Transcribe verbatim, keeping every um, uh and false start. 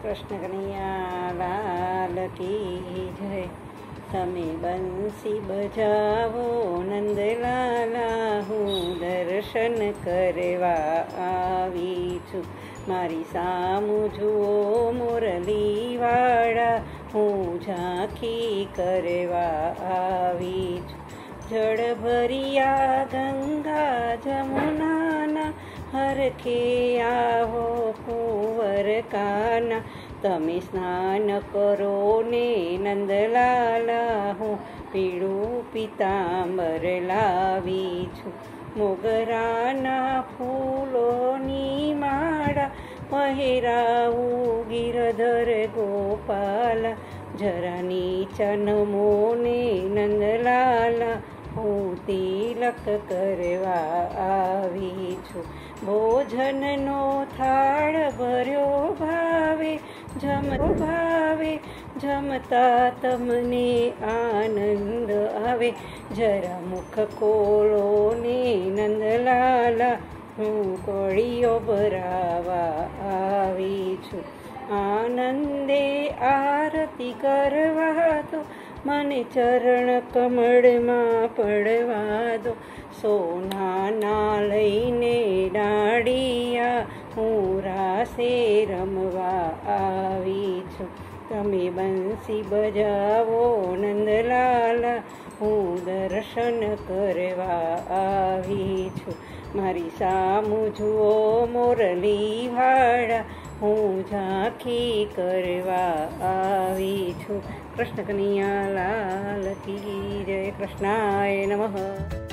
कृष्ण कन्हैया लाल की जय। તમે બંસી બજાવો નંદલાલા, હું દર્શન કરવા આવી છું। મારી સામું જુઓ મુરલીવાળા, હું ઝાંખી કરવા આવી છું। જળ ભરિયા ગંગા જમુનાના, હરખે આવો કુંવર કાના। તમે સ્નાન કરો ને નંદલાલા, હું પીળું પીતાંબર લાવી છું। મોગરાના ફૂલોની માળા પહેરાવું ગિરધર ગોપાલા। જરા નીચા નમો ને નંદલાલા, હું તિલક કરવા આવી છું। ભોજનનો થાળ ભર્યો ભાવે, જમતો ભાવે, જમતા તમને આનંદ આવે। જરા મુખ ખોલો ને નંદલાલા, હું કોળીઓ ભરાવા આવી છું। આનંદે આરતી કરવા દો, મને ચરણ કમળમાં પડવા દો। સોનાના લઈને ડાળિયા, હું રાસે રમવા આવી છું। તમે બંસી બજાવો નંદલાલા, હું દર્શન કરવા આવી છું। મારી સામું જુઓ મુરલીવાળા, હું ઝાંખી કરવા આવી છું। કૃષ્ણ કનૈયા લાલ કી જય। કૃષ્ણાય નમઃ।